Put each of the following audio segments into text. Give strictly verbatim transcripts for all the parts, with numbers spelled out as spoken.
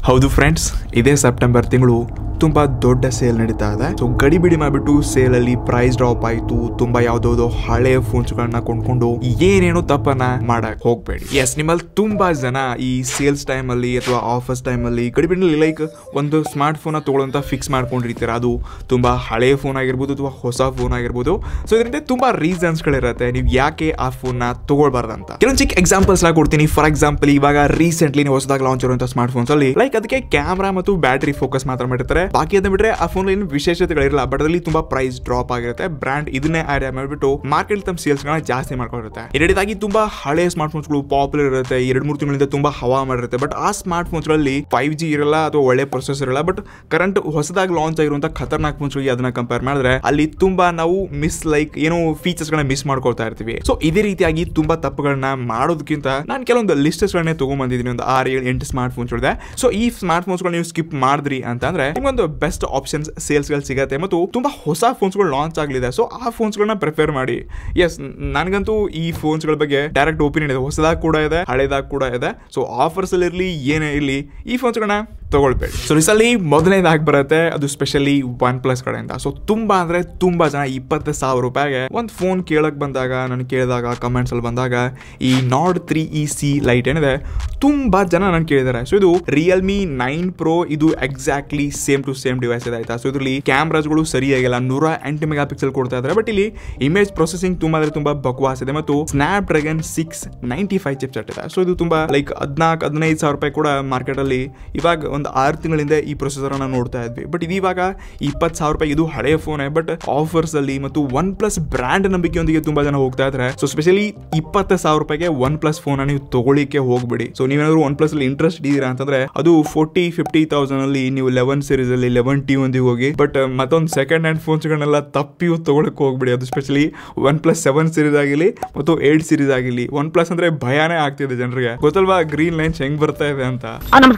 ಹೌದು ಫ್ರೆಂಡ್ಸ್, ಇದೇ ಸೆಪ್ಟೆಂಬರ್ ತಿಂಗಳು ತುಂಬಾ ದೊಡ್ಡ ಸೇಲ್ ನಡೀತಾ ಇದೆ. ಸೊ ಗಡಿ ಬಿಡಿ ಮಾಡ್ಬಿಟ್ಟು ಸೇಲ್ ಅಲ್ಲಿ ಪ್ರೈಸ್ ಡ್ರಾಪ್ ಆಯ್ತು. ತುಂಬಾ ಯಾವ್ದಾವ್ದೋ ಹಳೆ ಫೋನ್ಸ್ ಗಳನ್ನ ಕೊಂಡ್ಕೊಂಡು ಏನೇನೋ ತಪ್ಪನ್ನ ಮಾಡಕ್ ಹೋಗ್ಬೇಡಿ. ಎಸ್, ನಿಮ್ಮಲ್ಲಿ ತುಂಬಾ ಜನ ಈ ಸೇಲ್ಸ್ ಟೈಮ್ ಅಲ್ಲಿ ಅಥವಾ ಆಫರ್ಸ್ ಟೈಮ್ ಅಲ್ಲಿ ಗಡಿ ಬಿಡಿ ಲೈಕ್ ಒಂದು ಸ್ಮಾರ್ಟ್ ಫೋನ್ ತಗೊಳ್ಳೋಂತ ಫಿಕ್ಸ್ ಮಾಡ್ಕೊಂಡಿರ್ತೀರ. ಅದು ತುಂಬಾ ಹಳೆ ಫೋನ್ ಆಗಿರ್ಬೋದು ಅಥವಾ ಹೊಸ ಫೋನ್ ಆಗಿರ್ಬೋದು. ಸೊ ಇದರಿಂದ ತುಂಬಾ ರೀಸನ್ಸ್ ಗಳಿರುತ್ತೆ ನೀವು ಯಾಕೆ ಆ ಫೋನ್ ನ ತಗೊಳ್ಬಾರ್ದಂತ. ಕೆಲವೊಂದು ಚಿಕ್ಕ ಎಕ್ಸಾಂಪಲ್ಸ್ ನ ಕೊಡ್ತೀನಿ. ಫಾರ್ ಎಕ್ಸಾಂಪಲ್, ಇವಾಗ ರೀಸೆಂಟ್ಲಿ ಹೊಸದಾಗಿ ಲಾಂಚ್ ಇರುವಂತಹ ಸ್ಮಾರ್ಟ್ ಫೋನ್ಸ್ ಅಲ್ಲಿ ಲೈಕ್ ಅದಕ್ಕೆ ಕ್ಯಾಮ್ರಾ ಮತ್ತು ಬ್ಯಾಟರಿ ಫೋಕಸ್ ಮಾತ್ರ ಮಾಡಿರ್ತಾರೆ. ಬಾಕಿ ಅದನ್ನ ಬಿಟ್ರೆ ಆ ಫೋನ್ ಏನು ವಿಶೇಷತೆಗಳಿರಲ್ಲ. ಬಟ್ ಅದರಲ್ಲಿ ತುಂಬಾ ಪ್ರೈಸ್ ಡ್ರಾಪ್ ಆಗಿರುತ್ತೆ. ಬ್ರಾಂಡ್ ಇದನ್ನೇ ಐಡಿಯಾ ಮಾಡಿಬಿಟ್ಟು ಮಾರ್ಕೆಟ್ ತಮ್ಮ ಸೇಲ್ಸ್ ಗಳನ್ನ ಜಾಸ್ತಿ ಮಾಡ್ಕೊಂಡಿರುತ್ತೆ. ಎರಡನೇದಾಗಿ ತುಂಬಾ ಹಳೆ ಸ್ಮಾರ್ಟ್ ಫೋನ್ಸ್ ಗಳು ಪಾಪ್ಯುಲರ್ ಇರುತ್ತೆ. ಎರಡು ಮೂರು ತಿಂಗಳಿಂದ ತುಂಬಾ ಹವಾ ಮಾಡಿರುತ್ತೆ. ಬಟ್ ಆ ಸ್ಮಾರ್ಟ್ ಫೋನ್ಸ್ ಗಳಲ್ಲಿ ಫೈವ್ ಜಿ ಇರಲ್ಲ ಅಥವಾ ಒಳ್ಳೆ ಪ್ರೊಸೆಸರ್ ಇರಲ್ಲ. ಬಟ್ ಕರೆಂಟ್ ಹೊಸದಾಗಿ ಲಾಂಚ್ ಆಗಿರುವಂತಹ ಖತರ್ನಾಕ್ ಫೋನ್ಸ್ ಗಳಿಗೆ ಅದನ್ನ ಕಂಪೇರ್ ಮಾಡಿದ್ರೆ ಅಲ್ಲಿ ತುಂಬಾ ನಾವು ಮಿಸ್ ಲೈಕ್ ಏನೋ ಫೀಚರ್ಸ್ ಗಳನ್ನ ಮಿಸ್ ಮಾಡ್ಕೊಳ್ತಾ ಇರ್ತೀವಿ. ಸೊ ಇದೇ ರೀತಿಯಾಗಿ ತುಂಬಾ ತಪ್ಪುಗಳನ್ನ ಮಾಡೋದಕ್ಕಿಂತ ನಾನು ಕೆಲವೊಂದು ಲಿಸ್ಟಸ್ ಗಳನ್ನೇ ತಗೊಂಡ್ಬಂದಿದ್ದೀನಿ. ಒಂದು ಆರು ಏಳು ಎಂಟು ಸ್ಮಾರ್ಟ್ ಫೋನ್ಸ್ ಇದೆ. ಸೊ ಈ ಸ್ಮಾರ್ಟ್ ಫೋನ್ಸ್ ಗಳು ನೀವು ಸ್ಕಿಪ್ ಮಾಡಿದ್ರಿ ಅಂತಂದ್ರೆ ನಿಮ್ಗೊಂದು ಬೆಸ್ಟ್ ಆಪ್ಷನ್ಸ್ ಸೇಲ್ಸ್ ಗಳು ಸಿಗುತ್ತೆ ಮತ್ತು ತುಂಬಾ ಹೊಸ ಫೋನ್ಸ್ ಗಳು ಲಾಂಚ್ ಆಗಲಿದೆ. ಸೊ ಆ ಫೋನ್ಸ್ ಗಳನ್ನ ಪ್ರಿಫರ್ ಮಾಡಿ. ಎಸ್, ನನಗಂತೂ ಈ ಫೋನ್ಸ್ ಗಳ ಬಗ್ಗೆ ಡೈರೆಕ್ಟ್ ಒಪಿನಿಯನ್ ಇದೆ. ಹೊಸದಾಗಿ ಕೂಡ ಇದೆ, ಹಳೇದಾಗಿ ಕೂಡ ಇದೆ. ಸೊ ಆಫರ್ಸ್ ಅಲ್ಲಿ ಇರಲಿ ಏನೇ ಇರಲಿ ಈ ಫೋನ್ಸ್ ಗಳನ್ನ ತಗೊಳ್ಬೇಡಿ. ಸೊ ಇಸಲ್ಲಿ ಮೊದಲನೇದಾಗಿ ಬರುತ್ತೆ ಅದು ಸ್ಪೆಷಲಿ ಒನ್ ಪ್ಲಸ್ ಕಡೆಯಿಂದ. ಸೊ ತುಂಬಾ ಅಂದ್ರೆ ತುಂಬಾ ಜನ ಇಪ್ಪತ್ತು ಸಾವಿರ ರೂಪಾಯಿಗೆ ಒಂದು ಫೋನ್ ಕೇಳಕ್ ಬಂದಾಗ, ನಾನು ಕೇಳಿದಾಗ ಕಮೆಂಟ್ಸ್ ಅಲ್ಲಿ ಬಂದಾಗ ಈ Nord three E C lite ಏನಿದೆ ತುಂಬಾ ಜನ ನಾನು ಕೇಳಿದ್ದಾರೆ. ಸೊ ಇದು ರಿಯಲ್ಮಿ ನೈನ್ ಪ್ರೋ, ಇದು exactly same to same device ಇದೆ ಆಯ್ತಾ. ಸೊ ಇದರಲ್ಲಿ ಕ್ಯಾಮ್ರಾಸ್ ಗಳು ಸರಿಯಾಗಿಲ್ಲ, ನೂರ ಎಂಟು ಮೆಗಾ ಪಿಕ್ಸೆಲ್ ಕೊಡ್ತಾ ಇದ್ದಾರೆ. ಬಟ್ ಇಲ್ಲಿ ಇಮೇಜ್ ಪ್ರೊಸೆಸಿಂಗ್ ತುಂಬಾ ಅಂದ್ರೆ ತುಂಬಾ ಬಕ್ವಾಸ್ ಇದೆ ಮತ್ತು Snapdragon six ninety five chipset ಇದೆ. ಸೊ ಇದು ತುಂಬಾ ಲೈಕ್ ಹದಿನಾಲ್ಕು ಹದಿನೈದು ಸಾವಿರ ರೂಪಾಯಿ ಕೂಡ ಮಾರ್ಕೆಟ್ ಅಲ್ಲಿ ಇವಾಗ ಒಂದು ಆರು ತಿಂಗಳಿಂದ ಈ ಪ್ರೊಸೆಸರ್ ಅನ್ನ ನೋಡ್ತಾ ಇದ್ವಿ. ಬಟ್ ಇದು ಇವಾಗ ಇಪ್ಪತ್ತು ಸಾವಿರ ರೂಪಾಯಿ. ಇದು ಹಳೆಯ ಫೋನ್. ಬಟ್ ಆಫರ್ಸ್ ಅಲ್ಲಿ ಮತ್ತು ಒನ್ ಪ್ಲಸ್ ಬ್ರಾಂಡ್ ನಂಬಿಕೆಯೊಂದಿಗೆ ತುಂಬಾ ಜನ ಹೋಗ್ತಾ ಇದ್ದಾರೆ. ಸೊ ಸ್ಪೆಷಲಿ ಇಪ್ಪತ್ತು ಸಾವಿರ ರೂಪಾಯಿಗೆ ಒನ್ ಪ್ಲಸ್ ಫೋನ್ ನೀವು ತಗೊಳ್ಳಿಕ್ಕೆ ಹೋಗ್ಬಿಡಿ. ಸೊ ನೀವೇನಾದ್ರು ಒನ್ ಪ್ಲಸ್ ಅಲ್ಲಿ ಇಂಟ್ರೆಸ್ಟ್ ಇದೀರಾ ಅಂತಂದ್ರೆ ಅದು ಫೋರ್ಟಿ ಫಿಫ್ಟಿ ತೌಸಂಡ್ ಅಲ್ಲಿ ನೀವು ಲೆವೆನ್ ಸೀರೀಸ್ ಅಲ್ಲಿ ಲೆವೆನ್ ಟಿ ಒಂದಿಗೆ ಹೋಗಿ. ಬಟ್ ಮತ್ತೊಂದು ಸೆಕೆಂಡ್ ಹ್ಯಾಂಡ್ ಫೋನ್ಸ್ ಗಳನ್ನೆಲ್ಲ ತಪ್ಪಿ ತಗೊಳಕ್ ಹೋಗ್ಬಿಡಿ. ಅದು specially OnePlus seven series ಆಗಿಲಿ ಮತ್ತು ಏಟ್ ಸೀರೀಸ್ ಆಗಿಲಿ. ಒನ್ ಪ್ಲಸ್ ಅಂದ್ರೆ ಭಯಾನೇ ಆಗ್ತಿದೆ ಜನರಿಗೆ. ಗೊತ್ತಲ್ವಾ ಗ್ರೀನ್ ಲೈನ್ಸ್ ಹೆಂಗ್ ಬರ್ತಾ ಇದೆ ಅಂತ.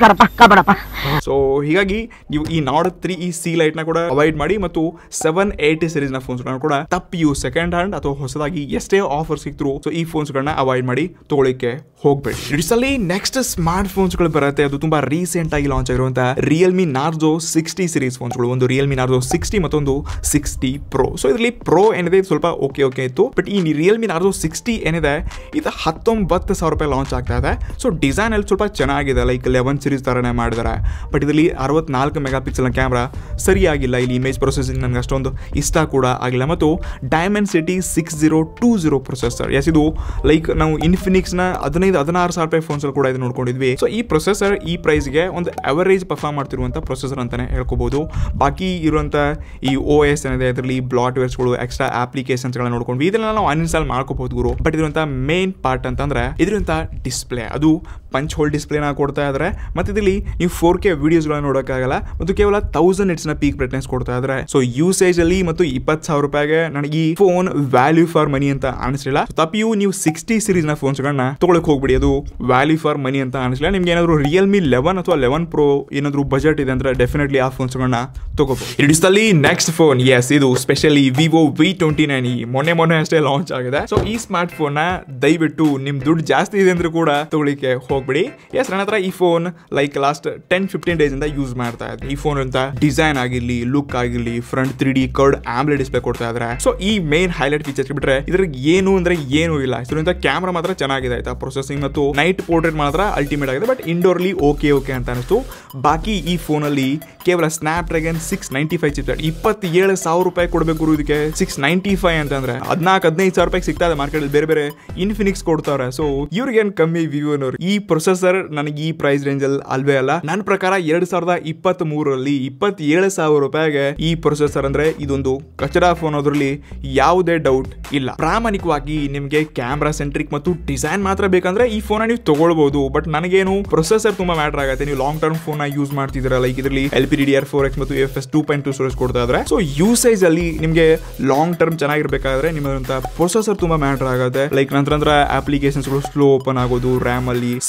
ಸೊ ಹೀಗಾಗಿ ನೀವು ಈ Nord three E C lite ನ ಕೂಡ ಅವಾಯ್ಡ್ ಮಾಡಿ ಮತ್ತು ಸೆವೆನ್ ಏಟಿ ಸೀರೀಸ್ ನ ಫೋನ್ಸ್ ಗಳನ್ನ ಕೂಡ ತಪ್ಪಿ ಯು ಸೆಕೆಂಡ್ ಹ್ಯಾಂಡ್ ಅಥವಾ ಹೊಸದಾಗಿ ಎಷ್ಟೇ ಆಫರ್ ಸಿಕ್ತರು ಸೊ ಈ ಫೋನ್ಸ್ ಗಳನ್ನ ಅವಾಯ್ಡ್ ಮಾಡಿ ತಗೊಳ್ಳಿಕ್ಕೆ ಹೋಗ್ಬೇಡಿ. ಇಟ್ಸಲ್ಲಿ ನೆಕ್ಸ್ಟ್ ಸ್ಮಾರ್ಟ್ ಫೋನ್ಸ್ ಗಳು ಬರುತ್ತೆ. ಅದು ತುಂಬಾ ರೀಸೆಂಟ್ ಆಗಿ ಲಾಂಚ್ ಆಗಿರುವಂತಹ Realme Narzo sixty series phones ಗಳು. ಒಂದು ರಿಯಲ್ಮಿ ನಾರ್ಜೋ ಸಿಕ್ಸ್ಟಿ ಮತ್ತೊಂದು ಸಿಕ್ಸ್ಟಿ ಪ್ರೋ. ಸೊ ಇದರಲ್ಲಿ ಪ್ರೋ ಏನಿದೆ ಸ್ವಲ್ಪ ಓಕೆ ಓಕೆ ಇತ್ತು. ಬಟ್ ಈ ರಿಯಲ್ಮಿ ನಾರ್ಜೋ ಸಿಕ್ಸ್ಟಿ ಏನಿದೆ ಇದು ಹತ್ತೊಂಬತ್ತು ಸಾವಿರ ರೂಪಾಯಿ ಲಾಂಚ್ ಆಗ್ತಾ ಇದೆ. ಸೊ ಡಿಸೈನ್ ಅಲ್ಲಿ ಸ್ವಲ್ಪ ಚೆನ್ನಾಗಿದೆ, ಲೈಕ್ ಲೆವೆನ್ ಸೀರೀಸ್ ತರನೇ ಮಾಡಿದ್ದಾರೆ. ಬಟ್ ಇದರಲ್ಲಿ ಅರವತ್ನಾಲ್ಕು ಮೆಗಾ ಪಿಕ್ಸೆಲ್ ಕ್ಯಾಮ್ರಾ ಸರಿಯಾಗಿಲ್ಲ. ಇಲ್ಲಿ ಇಮೇಜ್ ಪ್ರೊಸೆಸಿಂಗ್ ನನಗೆ ಅಷ್ಟೊಂದು ಇಷ್ಟ ಕೂಡ ಆಗಿಲ್ಲ. ಮತ್ತು Dimensity six zero two zero processor. Yes, ಇದು ಲೈಕ್ ನಾವು ಇನ್ಫಿನಿಕ್ಸ್ ನ ಹದಿನೈದು ಹದಿನಾರು ಸಾವಿರ ರೂಪಾಯಿ ಫೋನ್ಸ್ ಕೂಡ ಇದು ನೋಡ್ಕೊಂಡಿದ್ವಿ. ಸೊ ಈ ಪ್ರೊಸೆಸರ್ ಈ ಪ್ರೈಸ್ಗೆ ಒಂದು ಅವರೇಜ್ ಪರ್ಫಾರ್ಮ್ ಮಾಡ್ತಿರುವಂತ ಪ್ರೊಸೆಸರ್ ಅಂತಾನೆ ಹೇಳ್ಕೋಬಹುದು. ಬಾಕಿ ಇರುವಂತ ಈ ಓ ಎಸ್ ಏನಿದೆ ಇದರಲ್ಲಿ ಬ್ಲಾಟ್ ವೇರ್ಸ್ಗಳು, ಎಕ್ಸ್ಟ್ರಾ ಅಪ್ಲಿಕೇಶನ್ಸ್ ಗಳನ್ನ ನೋಡ್ಕೊಂಡ್ವಿ. ಇದನ್ನ ನಾವು ಅನ್ಇನ್ಸ್ಟಾಲ್ ಮಾಡ್ಕೋಬಹುದು ಗುರು. ಬಟ್ ಇದ್ರಂತ ಮೇನ್ ಪಾರ್ಟ್ ಅಂತಂದ್ರೆ ಇದ್ರಂತ ಡಿಸ್ಪ್ಲೇ. ಅದು ಪಂಚ್ ಹೋಲ್ ಡಿಸ್ಪ್ಲೇನ ಕೊಡ್ತಾ ಇದ್ದಾರೆ. ಮತ್ತೆ ಇದರಲ್ಲಿ ನೀವು ಫೋರ್ ಕೆ ವಿಡಿಯೋಸ್ ಗಳನ್ನ ನೋಡೋಕ್ಕಾಗಲ್ಲ ಮತ್ತು ಕೇವಲ ತೌಸಂಡ್ ಇಟ್ಸ್ ನ ಪೀಕ್ ಬ್ರೈಟ್ನೆಸ್ ಕೊಡ್ತಾ ಇದ್ದಾರೆ. ಸೊ ಯೂಸೇಜ್ ಅಲ್ಲಿ ಮತ್ತು ಇಪ್ಪತ್ತು ಸಾವಿರ ರೂಪಾಯಿಗೆ ನನಗೆ ಈ ಫೋನ್ ವ್ಯಾಲ್ಯೂ ಫಾರ್ ಮನಿ ಅಂತ ಅನಿಸಲಿಲ್ಲ. ತಪ್ಪಿಯು ನೀವು ಸಿಕ್ಸ್ಟಿ ಸೀರೀಸ್ ನ ಫೋನ್ಸ್ ಗಳನ್ನ ತಗೊಳಕ್ ಹೋಗ್ಬಿಡಿ. ಅದು ವ್ಯಾಲ್ಯೂ ಫಾರ್ ಮನಿ ಅಂತ ಅನಿಸಲಿಲ್ಲ. ನಿಮ್ಗೆ ಏನಾದ್ರು ರಿಯಲ್ಮಿ ಲೆವೆನ್ ಅಥವಾ ಲೆವೆನ್ ಪ್ರೋ ಏನಾದ್ರು ಬಜೆಟ್ ಇದೆ ಅಂದ್ರೆ ಡೆಫಿನೆಟ್ಲಿ ಆ ಫೋನ್ಸ್ ಗಳನ್ನ ತಗೋಬಹುದು. ಇಡಿಸ್ದಲ್ಲಿ ನೆಕ್ಸ್ಟ್ ಫೋನ್, ಎಸ್, ಇದು specially Vivo V twenty nine. ಈ ಮೊನ್ನೆ ಮೊನ್ನೆ ಅಷ್ಟೇ ಲಾಂಚ್ ಆಗಿದೆ. ಸೊ ಈ ಸ್ಮಾರ್ಟ್ ಫೋನ್ ನ ದಯವಿಟ್ಟು ನಿಮ್ ದುಡ್ಡು ಜಾಸ್ತಿ ಇದೆ ಅಂದ್ರೂ ಕೂಡ ತಗೊಳ್ಳಿಕ್ಕೆ ಹೋಗ್ಬಿಡಿ. ಎಸ್, ನನ್ನ ಹತ್ರ ಈ phone like last ten fifteen days ಇಂದ ಯೂಸ್ ಮಾಡ್ತಾ ಇದ್ದೆ. ಈ ಫೋನ್ ಅಂತ ಡಿಸೈನ್ ಆಗಿರ್ಲಿ, ಲುಕ್ ಆಗಿರ್ಲಿ, front three D curved AMOLED display ಕೊಡ್ತಾ ಇದ್ದಾರೆ. ಸೊ ಈ ಮೇನ್ ಹೈಲೈಟ್ ಫೀಚರ್ಸ್ ಬಿಟ್ರೆ ಇದ್ರಿಗೆ ಏನು ಅಂದ್ರೆ ಏನು ಇಲ್ಲ. ಇದರಿಂದ ಕ್ಯಾಮ್ರಾ ಮಾತ್ರ ಚೆನ್ನಾಗಿದೆ ಆಯ್ತಾ. ಪ್ರೊಸೆಸಿಂಗ್ ಮತ್ತು ನೈಟ್ ಪೋರ್ಟ್ರೇಟ್ ಮಾತ್ರ ಅಲ್ಟಿಮೇಟ್ ಆಗಿದೆ. ಬಟ್ ಇಂಡೋರ್ಲಿ ಓಕೆ ಓಕೆ ಅಂತ ಅನಿಸ್ತು. ಬಾಕಿ ಈ ಫೋನ್ ಅಲ್ಲಿ ಕೇವಲ Snapdragon six ninety five chip. ಇಪ್ಪತ್ತೇಳು ಸಾವಿರ ರೂಪಾಯಿ ಕೊಡಬೇಕು ಇದಕ್ಕೆ. ಸಿಕ್ಸ್ ನೈಂಟಿ ಫೈವ್ ಅಂತಂದ್ರೆ ಹದಿನಾಲ್ಕು ಹದಿನೈದು ಸಾವಿರ ರೂಪಾಯಿ ಸಿಗ್ತಾ ಇದೆ ಮಾರ್ಕೆಟ್ ಅಲ್ಲಿ. ಬೇರೆ ಬೇರೆ ಇನ್ಫಿನಿಕ್ಸ್ ಕೊಡ್ತಾರೆ. ಸೊ ಇವ್ರಿಗೆ ಏನ್ ಕಮ್ಮಿ ವಿವೋನವ್ರು. ಈ ಪ್ರೊಸೆಸರ್ ನನಗೆ ಈ ಪ್ರೈಸ್ ರೇಂಜ್ ಅಲ್ಲಿ ಅಲ್ವೇ ಅಲ್ಲ. ನನ್ನ ಪ್ರಕಾರ ಎರಡ್ ಸಾವಿರದ ಇಪ್ಪತ್ತ್ ಮೂರರಲ್ಲಿ ಇಪ್ಪತ್ತೇಳು ಸಾವಿರ ರೂಪಾಯಿಗೆ ಈ ಪ್ರೊಸೆಸರ್ ಅಂದ್ರೆ ಇದೊಂದು ಕಚರಾ ಫೋನ್. ಅದರಲ್ಲಿ ಯಾವುದೇ ಡೌಟ್ ಇಲ್ಲ. ಪ್ರಾಮಾಣಿಕವಾಗಿ ನಿಮ್ಗೆ ಕ್ಯಾಮ್ರಾ ಸೆಂಟ್ರಿಕ್ ಮತ್ತು ಡಿಸೈನ್ ಮಾತ್ರ ಬೇಕಂದ್ರೆ ಈ ಫೋನ್ ನೀವು ತಗೊಳ್ಬಹುದು. ಬಟ್ ನನಗೇನು ಪ್ರೊಸೆಸರ್ ತುಂಬಾ ಮ್ಯಾಟರ್ ಆಗುತ್ತೆ. ನೀವು ಲಾಂಗ್ ಟರ್ಮ್ ಫೋನ್ ಯೂಸ್ ಮಾಡ್ತಿದ್ದೀರಾ, ಲೈಕ್ ಇದರಲ್ಲಿ L P D D R four X ಮತ್ತು F S two point two storage ಕೊಡ್ತಾ ಇದ್ರೆ. ಸೊ ಯೂಸೇಜ್ ಅಲ್ಲಿ ನಿಮ್ಗೆ ಲಾಂಗ್ ಟರ್ಮ್ ಚೆನ್ನಾಗಿರ್ಬೇಕಾದ್ರೆ ನಿಮ್ಮಂತ ಪ್ರೊಸೆಸರ್ ತುಂಬಾ ಮ್ಯಾಟರ್ ಆಗುತ್ತೆ. ಲೈಕ್ ನಂತರ ಅಂದ್ರೆ ಅಪ್ಲಿಕೇಶನ್ಸ್ ಗಳು ಸ್ಲೋ ಓಪನ್ ಆಗೋದು, ರ್ಯಾಮ್ ಅಲ್ಲಿ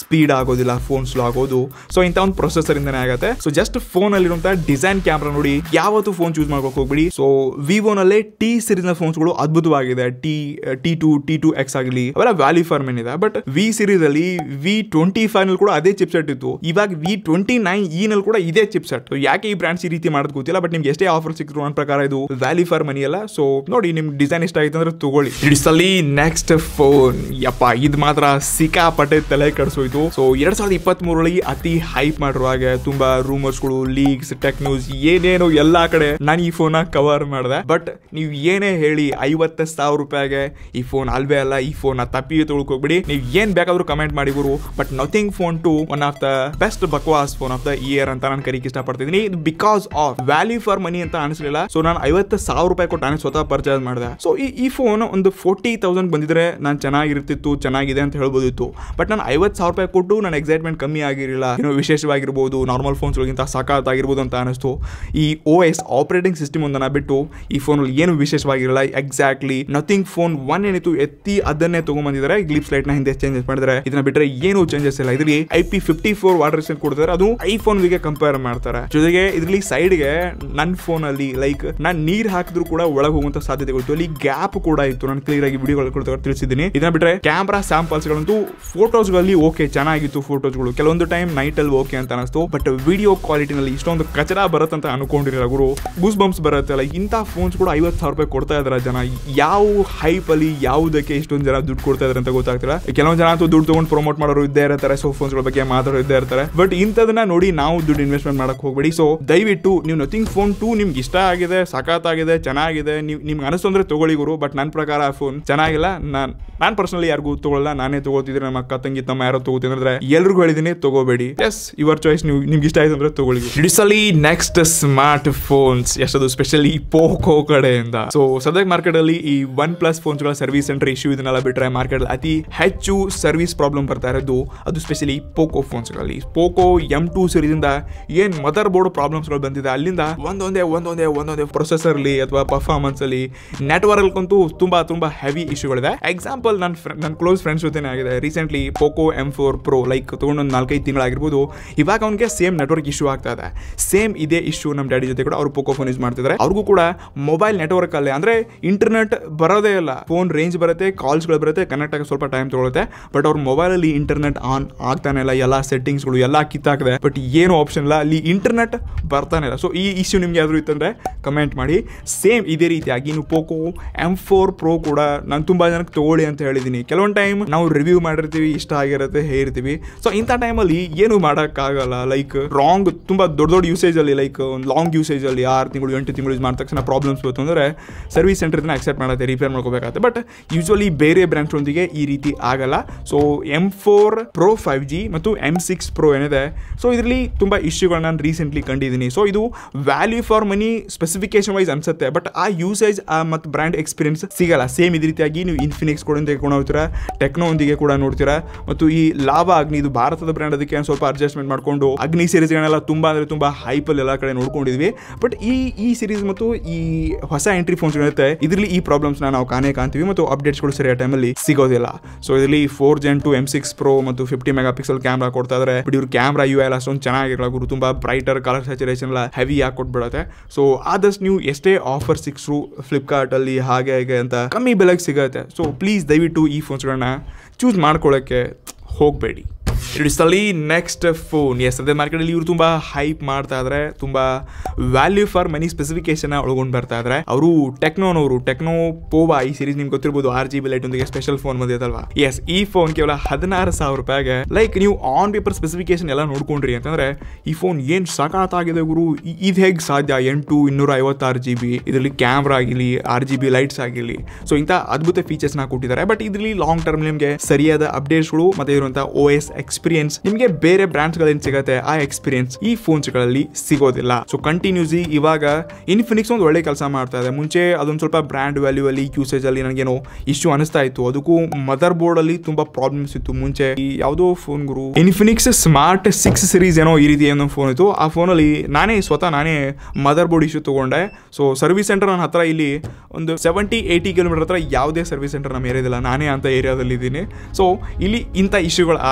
ಸ್ಪೀಡ್ ಆಗೋದಿಲ್ಲ, ಫೋನ್ ಸ್ಲೋ ಆಗೋದು. ಸೊ ಇಂಥ ಒಂದು ಪ್ರೊಸೆಸರ್ ಇಂದನೇ ಆಗುತ್ತೆ. ಸೊ ಜಸ್ಟ್ ಫೋನ್ ಅಲ್ಲಿರುವಂತಹ ಡಿಸೈನ್ ಕ್ಯಾಮ್ರಾ ನೋಡಿ ಯಾವತ್ತು ಫೋನ್ ಚೂಸ್ ಮಾಡ್ಕೋಕ್ ಹೋಗ್ಬಿಡಿ. ಸೊ ವಿವೋನಲ್ಲೇ ಟಿ ಸೀರೀಸ್ ನ ಫೋನ್ಸ್ಗಳು ಅದ್ಭುತವಾಗಿದೆ. T T two T two X ಆಗಲಿ ಅವೆಲ್ಲ ವ್ಯಾಲ್ಯೂ ಫಾರ್ ಮನಿ ಇದೆ. ಬಟ್ ವಿ ಸೀರೀಸ್ ಅಲ್ಲಿ ವಿ ಟ್ವೆಂಟಿ ಫೈವ್ ನಲ್ಲಿ ಕೂಡ ಅದೇ ಚಿಪ್ ಸೆಟ್ ಇತ್ತು. ಇವಾಗ ವಿ ಟ್ವೆಂಟಿ ನೈನ್ ಇ ನಲ್ಲಿ ಕೂಡ ಇದೇ ಚಿಪ್ ಸೆಟ್. ಯಾಕೆ ಈ ಬ್ರಾಂಡ್ಸ್ ಈ ರೀತಿ ಮಾಡೋದು ಗೊತ್ತಿಲ್ಲ. ಬಟ್ ನಿಮ್ಗೆ ಎಷ್ಟೇ ಆಫರ್ ಸಿಕ್ಕಿದ್ರು ನನ್ನ ಪ್ರಕಾರ ಇದು ವ್ಯಾಲ್ಯೂ ಫಾರ್ ಮನಿ ಅಲ್ಲ. ಸೊ ನೋಡಿ ನಿಮ್ಗೆ ಡಿಸೈನ್ ಇಷ್ಟ ಆಯ್ತು ಅಂದ್ರೆ ತಗೊಳ್ಳಿ. ಇಡಿಸಲಿ ನೆಕ್ಸ್ಟ್ ಫೋನ್ ಯಪ್ಪ ಇದು ಮಾತ್ರ ಸಿಕ್ಕಾಪಟ್ಟೆ ತಲೆ ಕಡಿಸೋಯ್ತು. ಸೊ ಎರಡ್ ಸಾವಿರದ ಇಪ್ಪತ್ತ್ ಮೂರರಲ್ಲಿ ಅತಿ ಹೈಪ್ ಮಾಡಿರುವಾಗ ತುಂಬಾ ರೂಮರ್ಸ್ಗಳು, ಲೀಕ್ಸ್, ಟೆಕ್ ನ್ಯೂಸ್ ಏನೇನು ಎಲ್ಲಾ ಕಡೆ ನಾನು ಈ ಫೋನ್ ಕವರ್ ಮಾಡಿದೆ. ಬಟ್ ನೀವು ಏನೇ ಹೇಳಿ ಐವತ್ತು ಸಾವಿರ ರೂಪಾಯಿಗೆ ಈ ಫೋನ್ ಅಲ್ವೇ ಅಲ್ಲ, ಈ ಫೋನ್ ತಪ್ಪಿ ತೊಳ್ಕೊಬಿಡಿ. ನೀವು ಏನ್ ಬೇಕಾದ್ರೂ ಕಮೆಂಟ್ ಮಾಡಿ ಗುರು. But nothing phone two one of the best ಬಕ್ವಾಸ್ ಫೋನ್ ಆಫ್ ದ ಇಯರ್ ಅಂತ ನಾನು ಕರೀಕ್ ಇಷ್ಟಪಡ್ತಿದ್ದೀನಿ. Because of value for money ಅಂತ ಅನಿಸ್ಲಿಲ್ಲ. ಸೊ ನಾನು ಐವತ್ತು ಸಾವಿರ ರೂಪಾಯಿ ಕೊಟ್ಟು ನಾನು ಸ್ವತಃ ಪರ್ಚೇಸ್ ಮಾಡಿದೆ. ಸೊ ಈ ಫೋನ್ ಒಂದು ಫೋರ್ಟಿ ತೌಸಂಡ್ ಬಂದಿದ್ರೆ ನಾನು ಚೆನ್ನಾಗಿರ್ತಿತ್ತು, ಚೆನ್ನಾಗಿದೆ ಅಂತ ಹೇಳ್ಬೋದಿತ್ತು. ಬಟ್ ನಾನು ಐವತ್ತು ಸಾವಿರ ರೂಪಾಯಿ ಕೊಟ್ಟು ನನ್ನ ಎಕ್ಸೈಟ್ಮೆಂಟ್ ಕಮ್ಮಿ ಆಗಿರಲಿಲ್ಲ. ಏನೋ ವಿಶೇಷವಾಗಿರ್ಬೋದು, ನಾರ್ಮಲ್ ಫೋನ್ಸ್ಗಳಿಗಿಂತ ಸಖತ್ ಆಗಿರ್ಬೋದು ಅಂತ ಅನಿಸ್ತು. ಈ ಓ ಎಸ್ ಆಪರೇಟಿಂಗ್ ಸಿಸ್ಟಮ್ ಒಂದನ್ನ ಬಿಟ್ಟು ಈ ಫೋನ್ ಏನು ವಿಶೇಷವಾಗಿರಲ್ಲ. ಎಕ್ಸಾಕ್ಟ್ಲಿ ನಥಿಂಗ್ ಫೋನ್ ಒನ್ ಏನಿತ್ತು ಎತ್ತಿ ಅದನ್ನೇ ತಗೊಂಡ್ಬಂದಿದ್ದಾರೆ. ಗ್ಲಿಪ್ಸ್ ಲೈಟ್ ನ ಹಿಂದೆ ಚೇಂಜಸ್ ಮಾಡಿದ್ರೆ ಇದನ್ನ ಬಿಟ್ಟರೆ ಏನು ಚೇಂಜಸ್ ಇಲ್ಲ. ಇದರಲ್ಲಿ I P fifty four water resistant ಕೊಡ್ತಾರೆ. ಅದು ಐಫೋನ್ ಗೆ ಕಂಪೇರ್ ಮಾಡ್ತಾರೆ. ಜೊತೆಗೆ ಇದರಲ್ಲಿ ಸೈಡ್ ಗೆ ನನ್ನ ಫೋನ್ ಅಲ್ಲಿ ಲೈಕ್ ನಾನು ನೀರ್ ಹಾಕಿದ್ರು ಕೂಡ ಒಳಗೆ ಹೋಗುವಂತ ಸಾಧ್ಯತೆಗಳು. ಅಲ್ಲಿ ಗ್ಯಾಪ್ ಕೂಡ ಇತ್ತು. ನಾನು ಕ್ಲಿಯರ್ ಆಗಿ ವಿಡಿಯೋಗಳು ತಿಳಿಸಿದ್ದೀನಿ. ಇದನ್ನ ಬಿಟ್ಟರೆ ಕ್ಯಾಮ್ರಾ ಸ್ಯಾಂಪಲ್ಸ್ ಗಳಂತೂ ಫೋಟೋಸ್ ಗಳಲ್ಲಿ ಓಕೆ ಚೆನ್ನಾಗಿತ್ತು. ಫೋಟೋಸ್ಗಳು ಕೆಲವೊಂದು ಟೈಮ್ ನೈಟ್ ಅಲ್ಲಿ ಓಕೆ ಅಂತ ಅನಿಸ್ತು. ಬಟ್ ವಿಡಿಯೋ ಕ್ವಾಲಿಟಿನಲ್ಲಿ ಇಷ್ಟೊಂದು ಕಚರ ಬರುತ್ತೆ ಅಂತ ಅನ್ಕೊಂಡಿರಲ್ಲ ಗುರು. ಗೂಸ್ ಬಂಪ್ಸ್ ಬರುತ್ತೆ. ಲೈಕ್ ಇಂಥ ಫೋನ್ಸ್ ಕೂಡ ಐವತ್ತು ಸಾವಿರ ರೂಪಾಯಿ ಕೊಡ್ತಾ ಇದಾರೆ ಜನ. ಯಾವ ಹೈಪ್ ಅಲ್ಲಿ ಯಾವುದಕ್ಕೆ ಇಷ್ಟೊಂದು ಜನ ದುಡ್ಡು ಕೊಡ್ತಾ ಇದಾರೆ ಅಂತ ಗೊತ್ತಾಗ್ತಿಲ್ಲ. ಕೆಲವೊಂದು ಜನ ಅಂತೂ ದುಡ್ಡು ತಗೊಂಡು ಪ್ರಮೋಟ್ ಮಾಡೋರು ಇದ್ದೇ ಇರ್ತಾರೆ. ಸೊ ಫೋನ್ಸ್ ಗಳ ಬಗ್ಗೆ ಮಾತಾಡೋರು ಇದ್ದೇ ಇರ್ತಾರೆ. ಬಟ್ ಇಂಥದನ್ನ ನೋಡಿ ನಾವು ದುಡ್ಡು ಇನ್ವೆಸ್ಟ್ಮೆಂಟ್ ಮಾಡಕ್ ಹೋಗ್ಬೇಡಿ. ಸೊ ದಯವಿಟ್ಟು ನೀವು ನಥಿಂಗ್ ಫೋನ್ ಟು ನಿಮ್ಗೆ ಇಷ್ಟ ಆಗಿದೆ, ಸಖತ್ತಾಗಿದೆ, ಚೆನ್ನಾಗಿದೆ, ನೀವು ನಿಮ್ಗೆ ಅನಿಸ್ತು ಅಂದ್ರೆ ತಗೊಳ್ಳಿ ಗುರು. ಬಟ್ ನನ್ನ ಪ್ರಕಾರ ಆ ಫೋನ್ ಚೆನ್ನಾಗಿಲ್ಲ. ನಾನು ನಾನು ಪರ್ಸನಲಿ ಯಾರಿಗೂ ತಗೊಳ್ಳಲ್ಲ. ನಾನೇ ತಗೋತಿದ್ರೆ ನಮ್ಮ ಅಕ್ಕ ತಂಗಿ ತಮ್ಮ ಯಾರೋ ತಗೋತೀನಿ ಅಂದ್ರೆ ಎಲ್ರಿಗೂ ಹೇಳಿದೀನಿ ತಗೋಬೇಡಿ. Yes your choice. ನೀವು ನಿಮ್ಗೆ ಇಷ್ಟ ಆಯ್ತು ಅಂದ್ರೆ ತಗೊಳ್ಳಿ. ಇಡಿಸಲಿ ನೆಕ್ಸ್ಟ್ ಸ್ಮಾರ್ಟ್ ಫೋನ್ಸ್ ಎಷ್ಟದು ಸ್ಪೆಷಲಿ ಪೋಕೋ ಕಡೆಯಿಂದ. ಸೊ ಸದ್ಯಕ್ಕೆ ಮಾರ್ಕೆಟ್ ಅಲ್ಲಿ ಈ ಒನ್ ಪ್ಲಸ್ ಫೋನ್ಸ್ ಗಳ ಸರ್ವಿಸ್ ಸೆಂಟರ್ ಇಶ್ಯೂ ಇದನ್ನೆಲ್ಲ ಬಿಟ್ಟರೆ ಮಾರ್ಕೆಟ್ ಅತಿ ಹೆಚ್ಚು ಸರ್ವಿಸ್ ಪ್ರಾಬ್ಲಮ್ ಬರ್ತಾ ಇರೋದು ಅದು ಸ್ಪೆಷಲಿ ಪೋಕೋ ಫೋನ್ಸ್ ಗಳಲ್ಲಿ. ಪೋಕೋ ಎಂ ಟೂ ಸೀರೀಸ್ ಇಂದ ಏನ್ ಮದರ್ ಬೋರ್ಡ್ ಪ್ರಾಬ್ಲಮ್ಸ್ ಗಳು ಬಂದಿದೆ ಅಲ್ಲಿಂದ ಒಂದೊಂದೇ ಒಂದೊಂದೇ ಒಂದೊಂದೇ ಪ್ರೊಸೆಸರ್ ಅಲ್ಲಿ ಅಥವಾ ಪರ್ಫಾರ್ಮೆನ್ಸ್ ಅಲ್ಲಿ ನೆಟ್ವರ್ಕ್ ಅಂತೂ ತುಂಬಾ ತುಂಬಾ ಹೆವಿ ಇಶ್ಯೂಗಳಿದೆ. ಎಕ್ಸಾಂಪಲ್ ನನ್ನ ನನ್ನ ಕ್ಲೋಸ್ ಫ್ರೆಂಡ್ಸ್ ಜೊತೆನೇ ಆಗಿದೆ. Recently Poco M four pro like ತಗೊಂಡು ಒಂದು ನಾಲ್ಕೈದು ತಿಂಗಳಾಗಿರ್ಬೋದು. ಇವಾಗ ಅವ್ನಿಗೆ ಸೇಮ್ ನೆಟ್ವರ್ಕ್ ಇಶ್ಯೂ ಆಗ್ತಾ ಇದೆ. ಸೇಮ್ ಇದೇ ಇಶ್ಯೂ ನಮ್ಮ ಡ್ಯಾಡಿ ಜೊತೆ ಕೂಡ ಅವ್ರು ಪೋಕೋ ಫೋನ್ ಯೂಸ್ ಮಾಡ್ತಿದ್ದಾರೆ. ಅವ್ರಿಗೂ ಕೂಡ ಮೊಬೈಲ್ ನೆಟ್ವರ್ಕ್ ಅಲ್ಲೇ ಅಂದ್ರೆ ಇಂಟರ್ನೆಟ್ ಬರೋದೇ ಇಲ್ಲ. ಫೋನ್ ರೇಂಜ್ ಬರುತ್ತೆ, ಕಾಲ್ಸ್ಗಳು ಬರುತ್ತೆ, ಕನೆಕ್ಟ್ ಆಗಿ ಸ್ವಲ್ಪ ಟೈಮ್ ತಗೊಳುತ್ತೆ. ಬಟ್ ಅವ್ರ ಮೊಬೈಲ್ ಅಲ್ಲಿ ಇಂಟರ್ನೆಟ್ ಆನ್ ಆಗ್ತಾನೆ ಇಲ್ಲ. ಎಲ್ಲ ಸೆಟ್ಟಿಂಗ್ಸ್ಗಳು ಎಲ್ಲ ಕಿತ್ತಾಕಿದೆ. ಬಟ್ ಏನು ಆಪ್ಷನ್ ಇಲ್ಲ, ಅಲ್ಲಿ ಇಂಟರ್ನೆಟ್ ಬರ್ತಾನೆ ಇಲ್ಲ. ಸೊ ಈ ಇಶ್ಯೂ ನಿಮ್ಗೆ ಯಾವ್ದು ಇತ್ತಂದ್ರೆ ಕಮೆಂಟ್ ಮಾಡಿ. ಸೇಮ್ ಇದೇ ರೀತಿಯಾಗಿ ನೀವು ಪೋಕೋ ಎಂ ಫೋರ್ ಪ್ರೋ ಕೂಡ ನಾನು ತುಂಬಾ ಜನಕ್ಕೆ ತಗೊಳ್ಳಿ ಅಂತ ಹೇಳಿದ್ದೀನಿ. ಕೆಲವೊಂದು ಟೈಮ್ ನಾವು ರಿವ್ಯೂ ಮಾಡಿರ್ತೀವಿ, ಇಷ್ಟ ಆಗಿರುತ್ತೆ, ಹೇಳಿರ್ತೀವಿ. ಸೊ ಇಂಥ ಟೈಮಲ್ಲಿ ಏನು ಮಾಡೋಕ್ಕಾಗಲ್ಲ. ಲೈಕ್ ರಾಂಗ್ ತುಂಬಾ ದೊಡ್ಡ ದೊಡ್ಡ ಯೂಸೇಜ್ ಅಲ್ಲಿ ಲೈಕ್ ಒಂದು ಲಾಂಗ್ ಯೂಸೇಜ್ ಅಲ್ಲಿ ಆರು ತಿಂಗಳು ಎಂಟು ತಿಂಗಳು ಯೂಸ್ ಮಾಡಿದ ತಕ್ಷಣ ಪ್ರಾಬ್ಲಮ್ಸ್ ಬಂತು ಅಂದ್ರೆ ಸರ್ವಿಸ್ ಸೆಂಟರ್ ಇದನ್ನ ಅಕ್ಸೆಪ್ಟ್ ಮಾಡುತ್ತೆ, ರಿಪೇರ್ ಮಾಡ್ಕೋಬೇಕಾಗುತ್ತೆ. ಬಟ್ ಯೂಶುವಲಿ ಬೇರೆ ಬ್ರ್ಯಾಂಡ್ಸ್ ಒಂದಿಗೆ ಈ ರೀತಿ ಆಗಲ್ಲ. So M four pro five G ಮತ್ತು ಎಂ ಸಿಕ್ಸ್ ಪ್ರೋ ಏನಿದೆ, ಸೊ ಇದರಲ್ಲಿ ತುಂಬಾ ಇಶ್ಯೂಗಳನ್ನ ನಾನು ರೀಸೆಂಟ್ಲಿ ಕಂಡಿದ್ದೀನಿ. ಸೊ ಇದು value for money specification wise ಅನ್ಸುತ್ತೆ. ಬಟ್ ಆ ಯೂಸೇಜ್ ಮತ್ತು ಬ್ರ್ಯಾಂಡ್ ಎಕ್ಸ್ಪೀರಿಯನ್ಸ್ ಸಿಗಲ್ಲ. ಸೇಮ್ ಇದೇ ರೀತಿಯಾಗಿ ನೀವು ಇನ್ಫಿನಿಕ್ಸ್ ಕೂಡ ಕೂಡ ನೋಡ್ತೀರಾ, ಟೆಕ್ನೋ ಒಂದಿಗೆ ಕೂಡ ನೋಡ್ತೀರಾ. ಮತ್ತು ಈ ಲಾವಾ ಅಗ್ನಿ ಇದು ಭಾರತದ ಬ್ರ್ಯಾಂಡ್, ಅದಕ್ಕೆ ಸ್ವಲ್ಪ ಅಡ್ಜಸ್ಟ್ಮೆಂಟ್ ಮಾಡ್ಕೊಂಡು ಅಗ್ನಿ ಸೀರೀಸ್ಗಳನ್ನೆಲ್ಲ ತುಂಬಾ ಅಂದ್ರೆ ತುಂಬಾ ಹೈಪಲ್ಲಿ ಎಲ್ಲ ಕಡೆ ನೋಡ್ಕೊಂಡಿದ್ವಿ. ಬಟ್ ಈ ಈ ಸೀರೀಸ್ ಮತ್ತು ಈ ಹೊಸ ಎಂಟ್ರಿ ಫೋನ್ಸ್ ಇರುತ್ತೆ ಇದರಲ್ಲಿ ಈ ಪ್ರಾಬ್ಲಮ್ಸ್ ನಾವು ಕಾಣೇ ಕಾಣ್ತೀವಿ ಮತ್ತು ಅಪ್ಡೇಟ್ಸ್ಗಳು ಸರಿಯಾದ ಟೈಮಲ್ಲಿ ಸಿಗೋದಿಲ್ಲ. ಸೊ ಇದರಲ್ಲಿ four gen two M six pro ಮತ್ತು ಫಿಫ್ಟಿ ಮೆಗಾ ಪಿಕ್ಸೆಲ್ ಕ್ಯಾಮ್ರಾ ಕೊಡ್ತಾ ಇದ್ದಾರೆ. ಬಟ್ ಇವ್ರ ಕ್ಯಾಮ್ರಾ ಯು ಎಲ್ಲ ಅಷ್ಟೊಂದು ಚೆನ್ನಾಗಿರಲ್ಲ ಗುರು. ತುಂಬಾ ಬ್ರೈಟರ್ ಕಲರ್ ಸ್ಯಾಚುರೇಷನ್ ಎಲ್ಲ ಹೆವಿ ಆಗಿ ಕೊಟ್ಬಿಡುತ್ತೆ. ಸೊ ಆದಷ್ಟು ನೀವು ಎಷ್ಟೇ ಆಫರ್ ಸಿಕ್ಸ್ರು ಫ್ಲಿಪ್ಕಾರ್ಟ್ ಅಲ್ಲಿ ಹಾಗೆ ಹಾಗೆ ಅಂತ ಕಮ್ಮಿ ಬೆಲೆಗೆ ಸಿಗುತ್ತೆ. ಸೊ ಪ್ಲೀಸ್ ದಯವಿಟ್ಟು ಈ ಫೋನ್ಸ್ಗಳನ್ನ ಚೂಸ್ ಮಾಡ್ಕೊಳ್ಳೋಕ್ಕೆ ಹೋಗಬೇಡಿ. ಇಡಿಸಲಿ ನೆಕ್ಸ್ಟ್ ಫೋನ್. ಎಸ್ ಅದೇ ಮಾರ್ಕೆಟಲ್ಲಿ ಇವರು ತುಂಬಾ ಹೈಪ್ ಮಾಡ್ತಾ ಇದ್ದಾರೆ. ತುಂಬಾ ವ್ಯಾಲ್ಯೂ ಫಾರ್ ಮನಿ ಸ್ಪೆಸಿಫಿಕೇಶನ್ ಒಳಗೊಂಡು ಬರ್ತಾ ಇದ್ದಾರೆ. ಅವರು ಟೆಕ್ನೋನವರು ಟೆಕ್ನೋ ಪೋವಾ ಈ ಸೀರೀಸ್ ನಿಮ್ಗೆ ಗೊತ್ತಿರ್ಬೋದು. ಆರ್ ಜಿ ಬಿ ಲೈಟ್ ಒಂದಿಗೆ ಸ್ಪೆಷಲ್ ಫೋನ್ ಬಂದಿತ್ತಲ್ವಾ. ಎಸ್ ಈ ಫೋನ್ ಕೇವಲ ಹದಿನಾರು ಸಾವಿರ ರೂಪಾಯಿಗೆ ಲೈಕ್ ನೀವು ಆನ್ ಪೇಪರ್ ಸ್ಪೆಸಿಫಿಕೇಶನ್ ಎಲ್ಲ ನೋಡ್ಕೊಂಡ್ರಿ ಅಂತಂದ್ರೆ ಈ ಫೋನ್ ಏನ್ ಸಖತ್ತಾಗಿದೆ ಗುರು. ಇದು ಹೇಗೆ ಸಾಧ್ಯ? ಎಂಟು ಇನ್ನೂರ ಐವತ್ತಾರು ಜಿ ಬಿ ಇದರಲ್ಲಿ ಕ್ಯಾಮ್ರಾ ಆಗಿರಲಿ, ಆರ್ ಜಿ ಬಿ ಲೈಟ್ಸ್ ಆಗಿರಲಿ, ಸೊ ಇಂಥ ಅದ್ಭುತ ಫೀಚರ್ಸ್ ನ ಕೊಟ್ಟಿದ್ದಾರೆ. ಬಟ್ ಇದರಲ್ಲಿ ಲಾಂಗ್ ಟರ್ಮ್ ನಿಮಗೆ ಸರಿಯಾದ ಅಪ್ಡೇಟ್ಸ್ಗಳು ಮತ್ತೆ ಇರುವಂತಹ ಓ ಎಸ್ ಎಕ್ಸ್ಪೀರಿಯನ್ಸ್ ನಿಮಗೆ ಬೇರೆ ಬ್ರಾಂಡ್ಸ್ ಗಳಲ್ಲಿ ಸಿಗುತ್ತೆ. ಆ ಎಕ್ಸ್ಪೀರಿಯನ್ಸ್ ಈ ಫೋನ್ಸ್ ಗಳಲ್ಲಿ ಸಿಗೋದಿಲ್ಲ. ಸೊ ಕಂಟಿನ್ಯೂಸಿ ಇವಾಗ ಇನ್ಫಿನಿಕ್ಸ್ ಒಂದು ಒಳ್ಳೆ ಕೆಲಸ ಮಾಡ್ತಾ ಇದೆ. ಮುಂಚೆ ಅದೊಂದು ಸ್ವಲ್ಪ ಬ್ರಾಂಡ್ ವ್ಯಾಲ್ಯೂ ಅಲ್ಲಿ ಯೂಸೇಜ್ ಅಲ್ಲಿ ನನಗೇನೋ ಇಶ್ಯೂ ಅನಿಸ್ತಾ ಇತ್ತು. ಅದಕ್ಕೂ ಮದರ್ ಬೋರ್ಡ್ ಅಲ್ಲಿ ತುಂಬಾ ಪ್ರಾಬ್ಲಮ್ಸ್ ಇತ್ತು. ಮುಂಚೆ ಈ ಯಾವುದೋ ಫೋನ್ ಗುರು ಇನ್ಫಿನಿಕ್ಸ್ ಸ್ಮಾರ್ಟ್ ಸಿಕ್ಸ್ ಸೀರೀಸ್ ಏನೋ ಈ ರೀತಿ ಏನೋ ಫೋನ್ ಇತ್ತು. ಆ ಫೋನ್ ಅಲ್ಲಿ ನಾನೇ ಸ್ವತಃ ನಾನೇ ಮದರ್ ಬೋರ್ಡ್ ಇಶ್ಯೂ ತಗೊಂಡೆ. ಸೊ ಸರ್ವಿಸ್ ಸೆಂಟರ್ ನನ್ನ ಹತ್ರ ಇಲ್ಲಿ ಒಂದು ಸೆವೆಂಟಿ ಏಯ್ಟಿ ಕಿಲೋಮೀಟರ್ ಹತ್ರ ಯಾವುದೇ ಸರ್ವಿಸ್ ಸೆಂಟರ್ ನಮ್ಮ ಏರಿಯಾದಿಲ್ಲ. ನಾನೇ ಅಂತ ಏರಿಯಾದಲ್ಲಿ ಇದ್ದೀನಿ. ಸೊ ಇಲ್ಲಿ ಇಂಥ ಇಶ್ಯೂಗಳು ಆಗತ್ತೆ.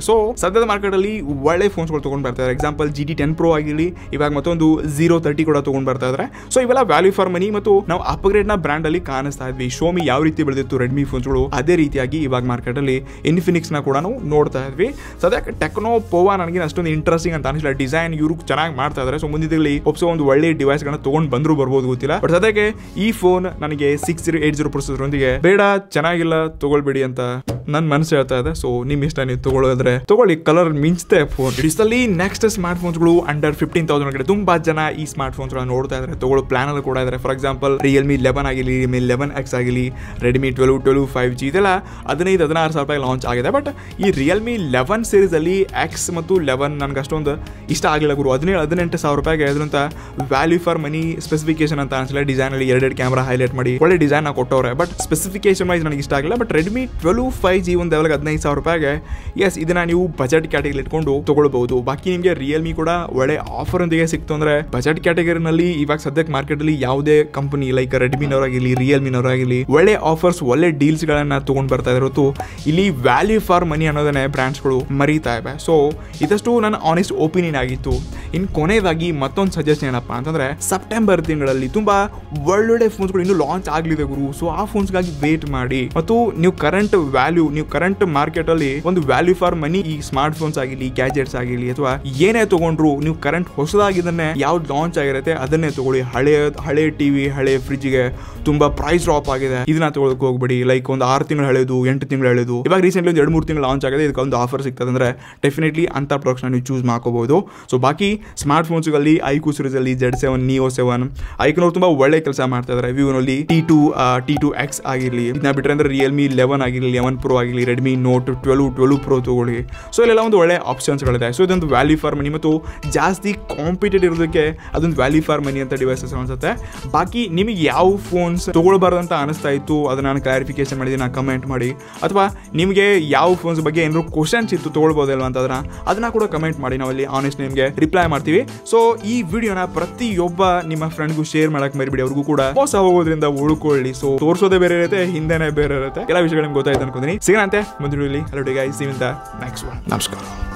ಸೊ ಸದ್ಯದ ಮಾರ್ಕೆಟ್ ಅಲ್ಲಿ ಒಳ್ಳೆ ಫೋನ್ಸ್ ಗಳು ತಗೊಂಡ್ ಬರ್ತಾ ಇದ್ದಾರೆ. Example G T ten pro ಆಗಿರಲಿ, ಇವಾಗ ಮತ್ತೊಂದು ಜೀರೋ ತರ್ಟಿ ಕೂಡ ತಗೊಂಡ್ ಬರ್ತಾ ಇದ್ದಾರೆ. ಸೊ ಇವೆಲ್ಲ ವ್ಯಾಲ್ಯೂ ಫಾರ್ ಮನಿ ಮತ್ತು ನಾವು ಅಪ್ಗ್ರೇಡ್ ನ ಬ್ರಾಂಡ್ ಅಲ್ಲಿ ಕಾಣಿಸ್ತಾ ಇದ್ವಿ. ಶೋಮಿ ಯಾವ ರೀತಿ ಬೆಳೆದಿತ್ತು ರೆಡ್ಮಿ ಫೋನ್ಸ್ ಗಳು, ಅದೇ ರೀತಿಯಾಗಿ ಇವಾಗ ಮಾರ್ಕೆಟ್ ಅಲ್ಲಿ ಇನ್ಫಿನಿಕ್ಸ್ ನ ಕೂಡ ನಾವು ನೋಡ್ತಾ ಇದ್ವಿ. ಸದ್ಯಕ್ಕೆ ಟೆಕ್ನೋ ಪೋವಾ ನನಗೆ ಅಷ್ಟೊಂದು ಇಂಟ್ರೆಸ್ಟಿಂಗ್ ಅಂತ ಅನಿಸಿಲ್ಲ. ಡಿಸೈನ್ ಇವರು ಚೆನ್ನಾಗಿ ಮಾಡ್ತಾ ಇದ್ದಾರೆ. ಸೊ ಮುಂದಿನಲ್ಲಿ ಒಪ್ಸೋ ಒಂದು ಒಳ್ಳೆ ಡಿವೈಸ್ ಗಳನ್ನ ತಗೊಂಡ್ ಬಂದ್ರು ಬರ್ಬೋದು ಗೊತ್ತಿಲ್ಲ. ಬಟ್ ಸದ್ಯಕ್ಕೆ ಈ ಫೋನ್ ನನಗೆ six zero eight zero processor ಒಂದಿಗೆ ಬೇಡ, ಚೆನ್ನಾಗಿಲ್ಲ, ತಗೊಳ್ಬೇಡಿ ಅಂತ ನನ್ ಮನಸ್ಸು ಹೇಳ್ತಾ ಇದೆ. ಸೊ ನಿಮ್ ಇಷ್ಟ, ನೀವು ತಗೊಳ್ಳೋದ್ರೆ ತಗೊಳ್ಳಿ, ಕಲರ್ ಮಿಂಚ್ತೆ ಫೋನ್. ಇಡಿಸಲ್ಲಿ ನೆಕ್ಸ್ಟ್ ಸ್ಮಾರ್ಟ್ ಫೋನ್ಸ್ ಗಳು ಅಂಡರ್ ಫಿಫ್ಟೀನ್ ತೌಸಂಡ್ ಕಡೆ ತುಂಬಾ ಜನ ಈ ಸ್ಮಾರ್ಟ್ ಫೋನ್ಸ್ ಗಳನ್ನ ನೋಡ್ತಾ ಇದ್ದಾರೆ, ತಗೊಳ್ಳೋ ಪ್ಲಾನ್ ಅಲ್ಲಿ ಕೂಡ ಇದ್ದಾರೆ. ಫಾರ್ ಎಕ್ಸಾಂಪಲ್ ರಿಯಲ್ಮಿ ಲೆವೆನ್ ಆಗಿರಲಿ, ರಿಯಲ್ಮಿ ಲೆವೆನ್ ಎಕ್ಸ್ ಆಗಲಿ, Redmi twelve twelve five G ಇದೆಲ್ಲ ಹದಿನೈದು ಹದಿನಾರು ಸಾವಿರ ರೂಪಾಯಿ ಲಾಂಚ್ ಆಗಿದೆ. ಬಟ್ ಈ ರಿಯಲ್ಮಿ ಲೆವೆನ್ ಸೀರೀಸ್ ಅಲ್ಲಿ ಎಕ್ಸ್ ಮತ್ತು ಲೆವೆನ್ ನನ್ಗೆ ಅಷ್ಟೊಂದು ಇಷ್ಟ ಆಗಿಲ್ಲ ಗುರು. ಹದಿನೇಳು ಹದಿನೆಂಟು ಸಾವಿರ ರೂಪಾಯಿಗೆ ಅದರಂತ ವ್ಯಾಲ್ಯೂ ಫಾರ್ ಮನಿ ಸ್ಪೆಸಿಫಿಕೇಶನ್ ಅಂತ ಅನ್ಸಲ್ಲ. ಡಿಸೈನ್ ಅಲ್ಲಿ ಎರಡೆರಡು ಕ್ಯಾಮ್ರಾ ಹೈಲೈಟ್ ಮಾಡಿ ಒಳ್ಳೆ ಡಿಸೈನ್ ಕೊಟ್ಟವ್ರೆ. ಬಟ್ ಸ್ಪೆಸಿಫಿಕೇಶನ್ ವೈಸ್ ನನಗೆ ಇಷ್ಟ ಆಗಿಲ್ಲ. But Redmi twelve five G ಒಂದು ಲೆವೆಲ್ ಹದಿನೈದು ಸಾವಿರ ರೂಪಾಯಿಗೆ ಎಸ್ ಇದನ್ನ ನೀವು ಬಜೆಟ್ ಕ್ಯಾಟಗರಿ ಇಟ್ಕೊಂಡು ತಗೊಳ್ಬಹುದು. ಬಾಕಿ ನಿಮಗೆ ರಿಯಲ್ಮಿ ಕೂಡ ಒಳ್ಳೆ ಆಫರ್ ಒಂದಿಗೆ ಸಿಕ್ತು ಅಂದ್ರೆ ಬಜೆಟ್ ಕ್ಯಾಟಗರಿನಲ್ಲಿ ಇವಾಗ ಸದ್ಯಕ್ಕೆ ಮಾರ್ಕೆಟ್ ಅಲ್ಲಿ ಯಾವುದೇ ಕಂಪನಿ ಲೈಕ್ ರೆಡ್ಮಿನವರಾಗಿರ್ಲಿ, ರಿಯಲ್ಮಿನವರಾಗಿರ್ಲಿ ಒಳ್ಳೆ ಆಫರ್ಸ್, ಒಳ್ಳೆ ಡೀಲ್ಸ್ ಗಳನ್ನ ತಗೊಂಡ್ ಬರ್ತಾ ಇದ್ದಾರೆ ಹೊರತು ಇಲ್ಲಿ ವ್ಯಾಲ್ಯೂ ಫಾರ್ ಮನಿ ಅನ್ನೋದನ್ನೇ ಬ್ರಾಂಡ್ಸ್ ಗಳು ಮರೀತಾ ಇವೆ. ಸೊ ಇದಷ್ಟು ನನ್ನ ಆನೆಸ್ಟ್ ಒಪಿನಿಯನ್ ಆಗಿತ್ತು. ಇನ್ ಕೊನೆಯದಾಗಿ ಮತ್ತೊಂದು ಸಜೆಷನ್ ಏನಪ್ಪಾ ಅಂತಂದ್ರೆ, ಸೆಪ್ಟೆಂಬರ್ ತಿಂಗಳಲ್ಲಿ ತುಂಬಾ ಒಳ್ಳೊಳ್ಳೆ ಫೋನ್ಸ್ ಗಳು ಇನ್ನು ಲಾಂಚ್ ಆಗ್ಲಿದೆ ಗುರು. ಸೊ ಆ ಫೋನ್ಸ್ ಗಾಗಿ ವೇಟ್ ಮಾಡಿ. ಮತ್ತು ನೀವು ಕರೆಂಟ್ ವ್ಯಾಲ್ಯೂ, ನೀವು ಕರೆಂಟ್ ಮಾರ್ಕೆಟ್ ಅಲ್ಲಿ ಒಂದು ವ್ಯಾಲ್ಯೂ ಫಾರ್ ಮನಿ ಈ ಸ್ಮಾರ್ಟ್ ಫೋನ್ಸ್ ಆಗಿರ್ಲಿ, ಗ್ಯಾಜೆಟ್ಸ್ ಆಗಿರ್ಲಿ ಅಥವಾ ಏನೇ ತಗೊಂಡ್ರು ನೀವು ಕರೆಂಟ್ ಹೊಸದಾಗಿದ್ದನ್ನೇ ಯಾವ್ದು ಲಾಂಚ್ ಆಗಿರುತ್ತೆ ಅದನ್ನೇ ತಗೊಳ್ಳಿ. ಹಳೆ ಹಳೆ ಟಿವಿ, ಹಳೆ ಫ್ರಿಜ್ ಗೆ ತುಂಬಾ ಪ್ರೈಸ್ ಡ್ರಾಪ್ ಆಗಿದೆ, ಇದನ್ನ ತಗೊಳಕ್ ಹೋಗ್ಬೇಡಿ. ಲೈಕ್ ಒಂದು ಆರು ತಿಂಗಳು ಹಳೆದು, ಎಂಟು ತಿಂಗಳು ಹಳೆದು, ಇವಾಗ ರೀಸೆಂಟ್ಲಿ ಒಂದು ಎರಡು ಮೂರು ತಿಂಗಳು ಲಾಂಚ್ ಆಗಿದೆ, ಇದಕ್ಕೆ ಒಂದು ಆಫರ್ ಸಿಗ್ತದೆ ಅಂದ್ರೆ ಡೆಫಿನೆಟ್ಲಿ ಅಂತ ಪ್ರಾಡಕ್ಟ್ಸ್ ನೀವು ಚೂಸ್ ಮಾಡ್ಕೋಬಹುದು. ಸೊ ಬಾಕಿ ಸ್ಮಾರ್ಟ್ ಫೋನ್ಸ್ ಗಳಲ್ಲಿ ಐಕ್ಯೂ ಸೀರೀಸ್ ಅಲ್ಲಿ ಜೆಡ್ ಸೆವೆನ್, ನಿಯೋ ಸೆವೆನ್, ಐಕ್ನವ್ರು ತುಂಬಾ ಒಳ್ಳೆ ಕೆಲಸ ಮಾಡ್ತಾ ಇದ್ದಾರೆ. ವಿವೋನಲ್ಲಿ T two T two X ಆಗಿರಲಿ, ಇದನ್ನ ಬಿಟ್ಟರೆ ಅಂದ್ರೆ ರಿಯಲ್ಮಿ ಲೆವೆನ್ ಆಗಿರಲಿ, ಲೆವೆನ್ ಪ್ರೋ ಆಗಿರಲಿ, Redmi note twelve twelve pro ತಗೊಳ್ಳಿ. ಸೊ ಇಲ್ಲೆಲ್ಲ ಒಂದು ಒಳ್ಳೆ ಆಪ್ಷನ್ಸ್ಗಳಿದೆ. ಸೊ ಇದೊಂದು ವ್ಯಾಲ್ಯೂ ಫಾರ್ ಮನಿ ಮತ್ತು ಜಾಸ್ತಿ ಕಾಂಪಿಟೇಟಿವ್ ಇರೋದಕ್ಕೆ ಅದೊಂದು ವ್ಯಾಲ್ಯೂ ಫಾರ್ ಮನಿ ಅಂತ ಡಿವೈಸಸ್ ಅನ್ಸುತ್ತೆ. ಬಾಕಿ ನಿಮಗೆ ಯಾವ ಫೋನ್ಸ್ ತಗೊಳ್ಬಾರ್ದಂತ ಅನಿಸ್ತಾ ಇತ್ತು ಅದನ್ನ ನಾನು ಕ್ಲಾರಿಫಿಕೇಶನ್ ಮಾಡಿದ್ದೀನಿ, ನಾನು ಕಮೆಂಟ್ ಮಾಡಿ. ಅಥವಾ ನಿಮಗೆ ಯಾವ ಫೋನ್ಸ್ ಬಗ್ಗೆ ಏನಾದ್ರು ಕ್ವಶನ್ಸ್ ಇತ್ತು ತಗೊಳ್ಬೋದಲ್ವ ಅಂತ ಅದನ್ನ ಅದನ್ನ ಕೂಡ ಕಮೆಂಟ್ ಮಾಡಿ, ನಾವಲ್ಲಿ ಆನೆಸ್ಟ್ ನಿಮಗೆ ರಿಪ್ಲೈ ಮಾಡ್ತೀವಿ. ಸೊ ಈ ವಿಡಿಯೋನ ಪ್ರತಿಯೊಬ್ಬ ನಿಮ್ಮ ಫ್ರೆಂಡ್ಗೂ ಶೇರ್ ಮಾಡಕ್ ಮರಿಬಿಡಿ, ಅವ್ರಿಗೂ ಕೂಡ ಮೋಸ ಹೋಗೋದ್ರಿಂದ ಉಳ್ಕೊಳ್ಳಿ. ಸೊ ತೋರಿಸೋದೇ ಬೇರೆ ಇರುತ್ತೆ, ಹಿಂದೆನೇ ಬೇರೆ ಇರುತ್ತೆ. ಎಲ್ಲ ವಿಷಯಗಳು ನಿಮ್ಗೆ ಗೊತ್ತಾಯ್ತು ಅನ್ಕೊಂತೀನಿ. ಸಿಗೋಣಂತೆ ಮುಂದಿನ ವಿಡಿಯೋಲಿ. Hello guys, see you in the next one. ನಮಸ್ಕಾರ.